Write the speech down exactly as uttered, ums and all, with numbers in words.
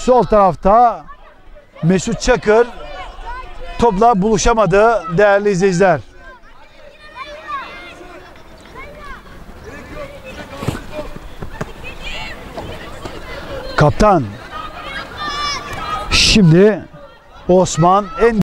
sol tarafta Mesut Çakır topla buluşamadı değerli izleyiciler. Kaptan. Şimdi Osman en